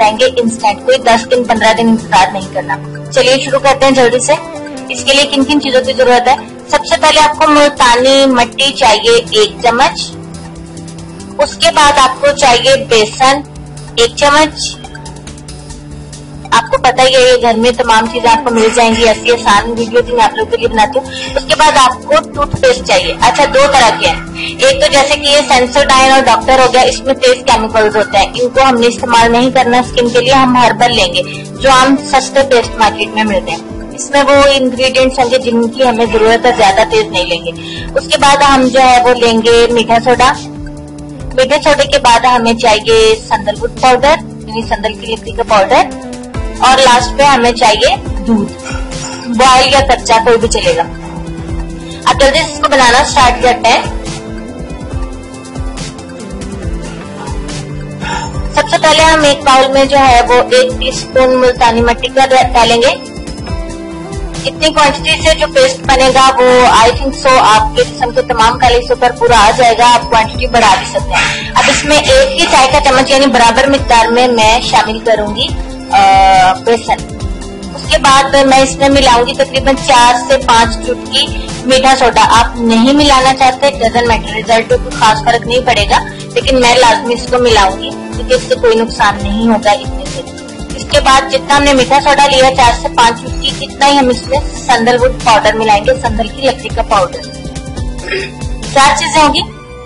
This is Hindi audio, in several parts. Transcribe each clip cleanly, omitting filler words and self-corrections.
आएंगे इंस्टेंट, कोई 10 दिन 15 दिन इंतजार नहीं करना। चलिए शुरू करते हैं जल्दी से। इसके लिए किन किन चीजों की जरूरत है? सबसे पहले आपको मुल्तानी मिट्टी चाहिए 1 चम्मच। उसके बाद आपको चाहिए बेसन 1 चम्मच। आपको पता ही है ये घर में तमाम चीजें आपको मिल जाएंगी, ऐसी आसान वीडियो थी मैं आप लोगों के लिए बनाती हूँ। उसके बाद आपको टूथपेस्ट चाहिए। अच्छा, 2 तरह के हैं, एक तो जैसे कि ये सेंसोडाइन और डॉक्टर हो गया, इसमें तेज केमिकल्स होते हैं, इनको हमने इस्तेमाल नहीं करना स्किन के लिए। हम हर्बल लेंगे जो हम सस्ते पेस्ट मार्केट में मिलते हैं, इसमें वो इंग्रेडिएंट्स होंगे जिनकी हमें जरूरत है, ज्यादा तेज नहीं लेंगे। उसके बाद हम जो है वो लेंगे मीठा सोडा। मीठे सोडे के बाद हमें चाहिए संदलवुड पाउडर, यानी संदल की लकड़ी का पाउडर, और लास्ट पे हमें चाहिए दूध, बॉयल या कच्चा कोई भी चलेगा। अब जल्दी से इसको बनाना स्टार्ट करते हैं। सबसे पहले हम एक बाउल में जो है वो 1 टीस्पून मुल्तानी मिट्टी का डालेंगे। इतनी क्वांटिटी से जो पेस्ट बनेगा वो आई थिंक सो आपके जिस्म के तमाम काले हिस्सों पर पूरा आ जाएगा। आप क्वांटिटी बढ़ा भी सकते हैं। अब इसमें 1 ही चाय का चम्मच यानी बराबर मिकदार में मैं शामिल करूंगी बेसन। उसके बाद मैं इसमें मिलाऊंगी तकरीबन 4 से 5 चुटकी मीठा सोडा। आप नहीं मिलाना चाहते डजंट मैटर, रिजल्ट पे कोई खास फर्क नहीं पड़ेगा, लेकिन मैं लाजमी इसको मिलाऊंगी क्योंकि इससे कोई नुकसान नहीं होगा इतने से। इसके बाद जितना हमने मीठा सोडा लिया 4 से 5 चुटकी, इतना ही हम इसमें संदलवुड पाउडर मिलाएंगे, संदल की लकड़ी का पाउडर। 4 चीजें होंगी।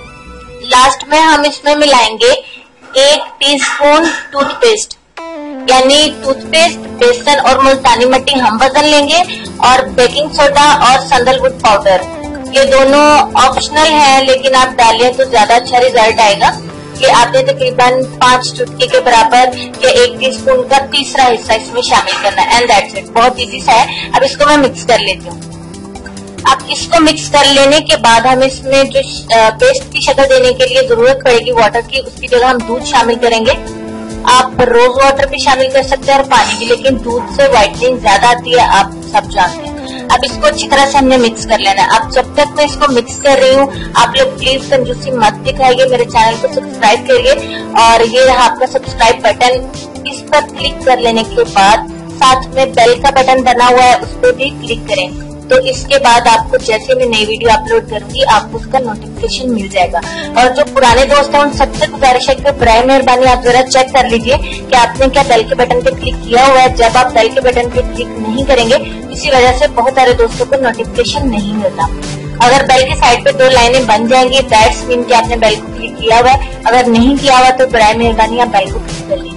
लास्ट में हम इसमें मिलाएंगे 1 टीस्पून टूथपेस्ट, यानी टूथपेस्ट, बेसन और मुल्तानी मिट्टी हम वजन लेंगे, और बेकिंग सोडा और संदलवुड पाउडर ये दोनों ऑप्शनल है, लेकिन आप डालें तो ज्यादा अच्छा रिजल्ट आएगा। ये आपने तकरीबन 5 चुटकी के बराबर या 1 टीस्पून का तीसरा हिस्सा इसमें शामिल करना है, एंड दैट्स इट। बहुत इजी सा है। अब इसको मैं मिक्स कर लेती हूँ। अब इसको मिक्स कर लेने के बाद हम इसमें जो पेस्ट की शक्ल देने के लिए जरूरत पड़ेगी वाटर की, उसकी जगह हम दूध शामिल करेंगे। आप रोज वाटर भी शामिल कर सकते हैं और पानी भी, लेकिन दूध से व्हाइटनिंग ज्यादा आती है, आप सब जानते हैं। अब इसको अच्छी तरह से हमने मिक्स कर लेना है। अब जब तक मैं इसको मिक्स कर रही हूँ आप लोग प्लीज कंजूसी मत दिखाइए, मेरे चैनल को सब्सक्राइब करिए, और ये रहा आपका सब्सक्राइब बटन। इस पर क्लिक कर लेने के बाद साथ में बेल का बटन बना हुआ है, उस पर भी क्लिक करें। तो इसके बाद आपको जैसे मैं नई वीडियो अपलोड करूंगी आपको उसका नोटिफिकेशन मिल जाएगा। और जो पुराने दोस्त हैं उन सबसे गुजारिश है कि बराए मेहरबानी आप जरा चेक कर लीजिए कि आपने क्या बेल के बटन पे क्लिक किया हुआ है। जब आप बेल के बटन पे क्लिक नहीं करेंगे इसी वजह से बहुत सारे दोस्तों को नोटिफिकेशन नहीं मिलता। अगर बेल की साइड पे 2 लाइनें बन जाएंगी दैट्स मीन कि आपने बेल को क्लिक किया हुआ है। अगर नहीं किया हुआ तो बराए मेहरबानी आप बेल को क्लिक कर लीजिए।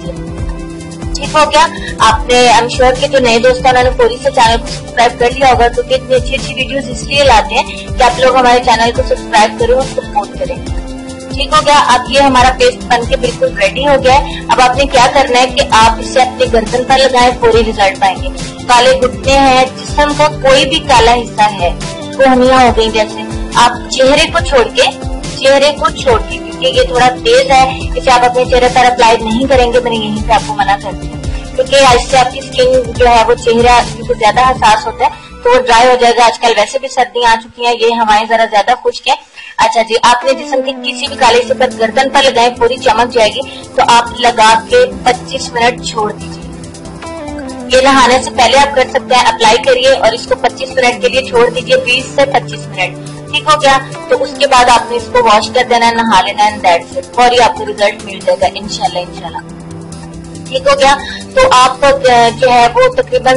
ठीक हो गया? आपने आई एम श्योर कि जो नए दोस्त हैं उन्होंने पूरी से चैनल को सब्सक्राइब कर लिया होगा, क्योंकि इतनी अच्छी अच्छी वीडियोस इसलिए लाते हैं कि आप लोग हमारे चैनल को सब्सक्राइब करें और सपोर्ट करें। ठीक हो गया? अब ये हमारा पेस्ट बन के बिल्कुल रेडी हो गया है। अब आपने क्या करना है कि आप इसे अपने गर्दन पर लगाएं, पूरी रिजल्ट पाएंगे। काले घुटने हैं, जिस्म का कोई भी काला हिस्सा है, कोहनियां हो गई जैसे, आप चेहरे को छोड़ के क्योंकि ये थोड़ा तेज है, इसे आप अपने चेहरे पर अप्लाई नहीं करेंगे। मैंने यहीं पे आपको मना कर दिया क्योंकि इससे आपकी स्किन जो है वो चेहरा क्योंकि ज्यादा हसास होता है तो वो ड्राई हो जाएगा। आजकल वैसे भी सर्दियां आ चुकी हैं, ये हवाएं जरा ज्यादा खुश्क है। अच्छा जी, आपने जिस्म के किसी भी काले हिस्से पर गर्दन पर लगाए, पूरी चमक जाएगी। तो आप लगा के 25 मिनट छोड़ दीजिए। ये नहाने से पहले आप कर सकते हैं, अप्लाई करिए और इसको 25 मिनट के लिए छोड़ दीजिए, 20 से 25 मिनट। ठीक हो गया? तो उसके बाद आपने इसको वॉश कर देना है, नहा लेना है, दैट्स इट। और ये आपको रिजल्ट मिल जाएगा इंशाल्लाह। ठीक हो गया? तो आप जो है वो तकरीबन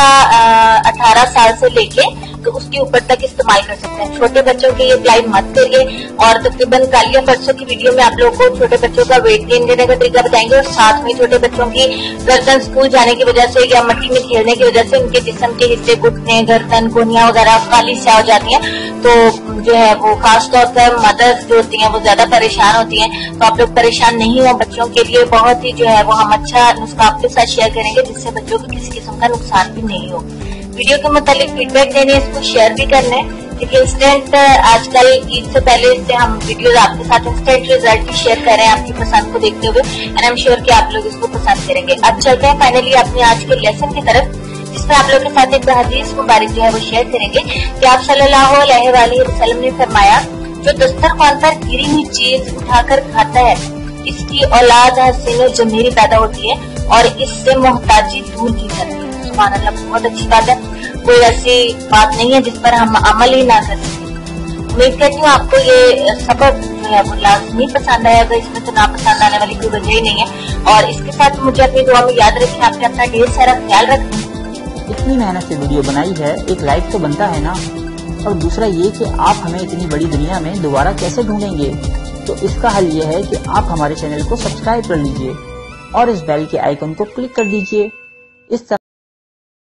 17-18 साल से लेके तो उसके ऊपर तक इस्तेमाल कर सकते हैं। छोटे बच्चों के ये अप्लाई मत करिए। और तकरीबन कल या परसों की वीडियो में आप लोगों को छोटे बच्चों का वेट गेन करने का तरीका बताएंगे, और साथ में छोटे बच्चों की गर्दन स्कूल जाने की वजह से या मिट्टी में खेलने की वजह से उनके जिस्म के हिस्से, घुटने, गर्दन, कोहनियां वगैरह काली स्याह हो जाती हैं। तो जो है वो खासतौर पर मदर्स जो होती हैं वो ज्यादा परेशान होती हैं। तो आप लोग परेशान नहीं हो। बच्चों के लिए बहुत ही जो है वो हम अच्छा नुस्खा आपके साथ शेयर करेंगे जिससे बच्चों को किसी किस्म का नुकसान भी नहीं हो। वीडियो के मुतालिक फीडबैक देने, इसको शेयर भी करना है क्योंकि इंस्टेंट आजकल ईद से पहले से हम वीडियोस आपके साथ इंस्टेंट रिजल्ट भी शेयर कर रहे हैं आपकी पसंद को देखते हुए, एंड आई एम श्योर कि आप लोग इसको पसंद करेंगे। अब चलते हैं फाइनली अपने आज के लेसन की तरफ, जिसमें आप लोगों के साथ एक हदीस मुबारक जो है वो शेयर करेंगे कि आप सल्लल्लाहु अलैहि वसल्लम ने फरमाया, जो दस्तरखान पर गिरी हुई चीज उठाकर खाता है इसकी औलाद हसीन और जमीरी पैदा होती है और इससे मोहताजी दूर की जाती है। सुभान अल्लाह, बहुत अच्छी बात है। कोई ऐसी बात नहीं है जिस पर हम अमल ही ना कर सकें। उम्मीद करती हूँ आपको ये सबक जो है वो लाजमी पसंद आएगा, इसमें तो नापसंद आने वाली कोई वजह ही नहीं है। और इसके साथ मुझे अपनी दुआ में याद रखें, आपके अपना ढेर सारा ख्याल रखें। इतनी मेहनत से वीडियो बनाई है, एक लाइक तो बनता है ना। और दूसरा ये कि आप हमें इतनी बड़ी दुनिया में दोबारा कैसे ढूंढेंगे, तो इसका हल ये है कि आप हमारे चैनल को सब्सक्राइब कर लीजिए और इस बेल के आइकन को क्लिक कर दीजिए। इस